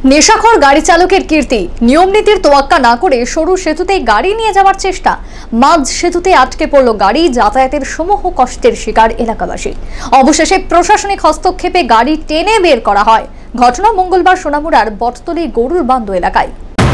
নেশাখোর গাড়ি চালকের কীর্তি, নিয়ম নীতির তোয়াক্কা না করে সরু সেতুতে গাড়ি নিয়ে যাওয়ার চেষ্টা। মাঝ সেতুতে আটকে পড়ল গাড়ি, যাতায়াতের সমূহ কষ্টের শিকার এলাকাবাসী। অবশেষে প্রশাসনিক হস্তক্ষেপে গাড়ি টেনে বের করা হয়। ঘটনা মঙ্গলবার সোনামুড়ার বটতলী গরুর বান্ধ এলাকায়।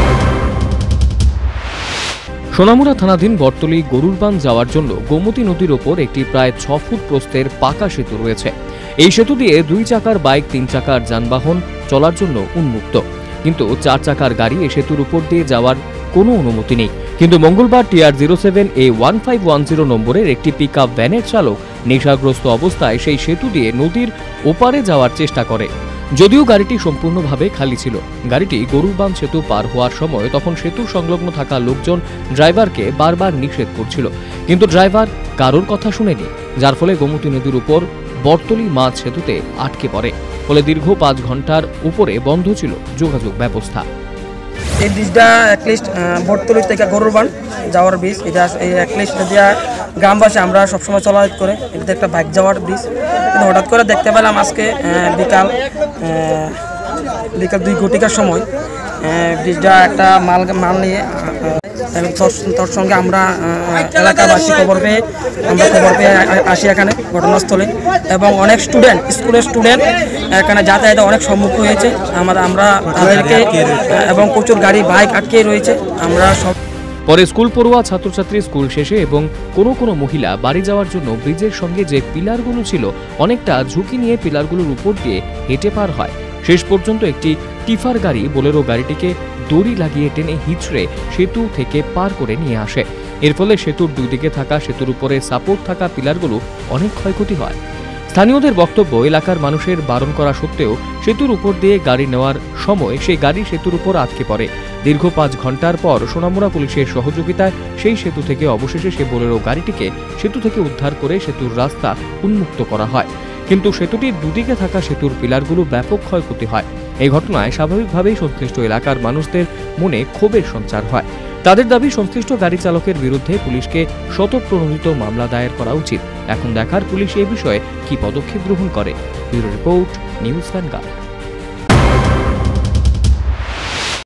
সোনামুড়া থানাধীন বটতলী গরুরবান যাওয়ার জন্য গোমতী নদীর ওপর একটি প্রায় 6 ফুট প্রস্থের পাকা সেতু রয়েছে। এই সেতু দিয়ে 2 চাকার বাইক, 3 চাকার যানবাহন চলার জন্য উন্মুক্ত, কিন্তু 4 চাকার গাড়ি এই সেতুর উপর দিয়ে যাওয়ার কোনো অনুমতি নেই। কিন্তু মঙ্গলবার TR07A1510 নম্বরের একটি পিকআপ ভ্যানের চালক নেশাগ্রস্ত অবস্থায় সেই সেতু দিয়ে নদীর ওপারে যাওয়ার চেষ্টা করে। যদিও গাড়িটি সম্পূর্ণভাবে খালি ছিল, গাড়িটি গরুরবান সেতু পার হওয়ার সময় তখন সেতু সংলগ্ন থাকা লোকজন ড্রাইভারকে বারবার নিষেধ করছিল, কিন্তু ড্রাইভার কারোর কথা শুনেনি, যার ফলে গোমতী নদীর উপর বটতলী মাঝ সেতুতে আটকে পড়ে। ফলে দীর্ঘ 5 ঘন্টার উপরে বন্ধ ছিল যোগাযোগ ব্যবস্থা। এই ব্রিজটা অ্যাটলিস্ট বটতলী থেকে গরুরবান যাওয়ার ব্রিজ। এটা এই অ্যাটলিস্ট দিয়া গ্রামবাসী আমরা সবসময় চলাচল করে, এটা একটা বাইক যাওয়ার ব্রিজ। কিন্তু হঠাৎ করে দেখতে পেলাম আজকে বিকাল 2 ঘটিকার সময় ব্রিজটা একটা মাল নিয়ে, তোর সঙ্গে আমরা এলাকাবাসী খবর পেয়ে আসি এখানে ঘটনাস্থলে, এবং অনেক স্কুলের স্টুডেন্ট এখানে যাতায়াতে অনেক সম্মুখীন হয়েছে। আমরা তাদেরকে এবং প্রচুর গাড়ি বাইক আটকে রয়েছে। আমরা সব পরে স্কুল পড়ুয়া ছাত্রছাত্রী স্কুল শেষে এবং কোনো মহিলা বাড়ি যাওয়ার জন্য ব্রিজের সঙ্গে যে পিলারগুলো ছিল অনেকটা ঝুঁকি নিয়ে পিলারগুলোর উপর দিয়ে হেঁটে পার হয়। শেষ পর্যন্ত একটি টিফার গাড়ি বোলেরো গাড়িটিকে দড়ি লাগিয়ে টেনে হিঁচড়ে সেতু থেকে পার করে নিয়ে আসে। এর ফলে সেতুর 2 দিকে থাকা সেতুর উপরে সাপোর্ট থাকা পিলারগুলো অনেক ক্ষয়ক্ষতি হয়। স্থানীয়দের বক্তব্য, এলাকার মানুষের বারণ করা সত্ত্বেও সেতুর উপর দিয়ে গাড়ি নেওয়ার সময় সেই গাড়ি সেতুর উপর আটকে পড়ে। দীর্ঘ 5 ঘন্টার পর সোনামুড়া পুলিশের সহযোগিতায় সেই সেতু থেকে অবশেষে সে বোলেরো গাড়িটিকে সেতু থেকে উদ্ধার করে সেতুর রাস্তা উন্মুক্ত করা হয়। কিন্তু সেতুটির 2 দিকে থাকা সেতুর পিলারগুলো ব্যাপক ক্ষয়ক্ষতি হয়। এই ঘটনায় স্বাভাবিকভাবেই সংশ্লিষ্ট এলাকার মানুষদের মনে ক্ষোভের সঞ্চার হয়। তাদের দাবি, সংশ্লিষ্ট গাড়ি চালকের বিরুদ্ধে পুলিশকে স্বতঃপ্রণোদিত মামলা দায়ের করা উচিত। এখন দেখার পুলিশ এই বিষয়ে কি পদক্ষেপ গ্রহণ করে। Bureau report, news vanguard.